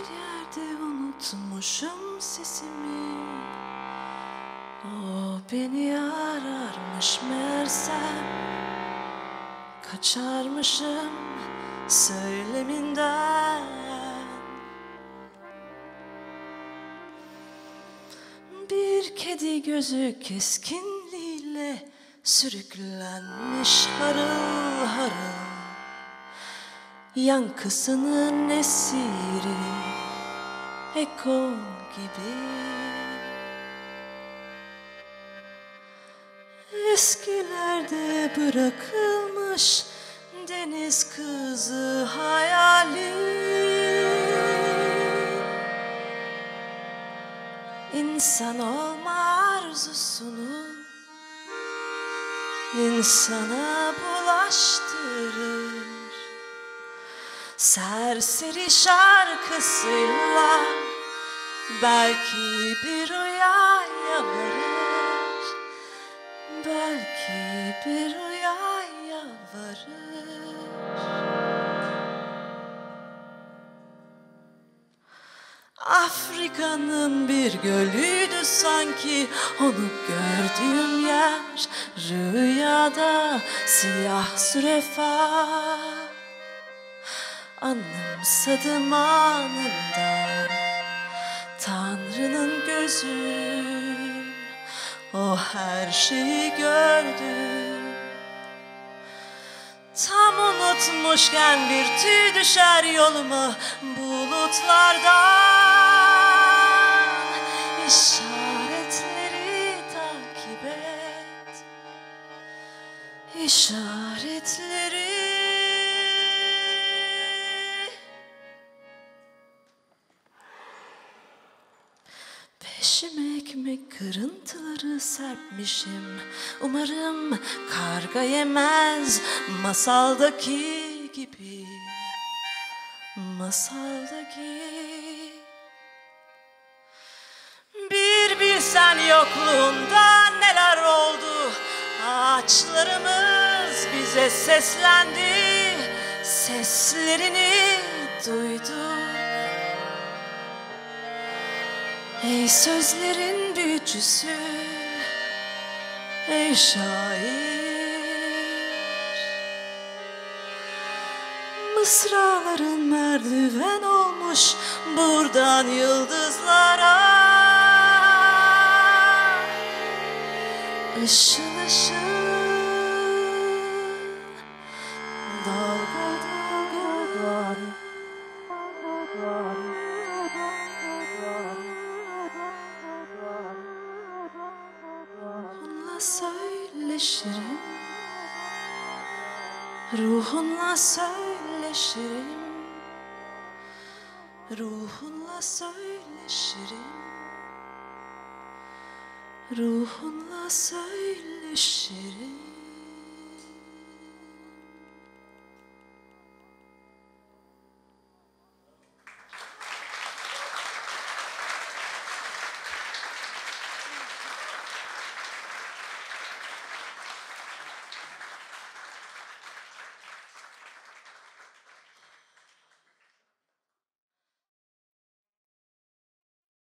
yerde unutmuşum sesimi. O beni ararmış meğersem, kaçarmışım söyleminden. Bir kedi gözü keskinliğiyle sürüklenmiş harıl harıl, yankısının esiri eko gibi. Eskilerde bırakılmış deniz kızı hayali, İnsan olma arzusunu insana bulaştırır. Serseri şarkısıyla belki bir rüyaya varır, belki bir rüyaya varır. Afrika'nın bir gölüydü sanki onu gördüğüm yer, rüyada siyah zürafa. Anımsadım anında Tanrı'nın gözü, o her şeyi gördü. Tam unutmuşken bir tüy düşer yoluma bulutlardan. İşaretleri takip et, işaretleri. Peşime ekmek kırıntıları serpmişim. Umarım karga yemez masaldaki gibi, masaldaki. Bir bilsen yokluğunda neler oldu. Ağaçlarımız bize seslendi, seslerini duyduk. Ey sözlerin büyücüsü, ey şair, mısraların merdiven olmuş buradan yıldızlara. Işıl ışıl, dalga dalga. Ruhunla söyleşirim, ruhunla söyleşirim, ruhunla söyleşirim, ruhunla söyleşirim.